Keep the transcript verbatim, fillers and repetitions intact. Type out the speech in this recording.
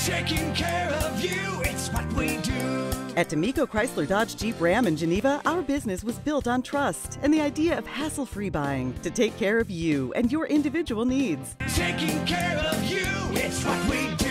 Taking care of you, it's what we do. At D'Amico Chrysler Dodge Jeep Ram in Geneva, our business was built on trust and the idea of hassle-free buying to take care of you and your individual needs. Taking care of you, it's what we do.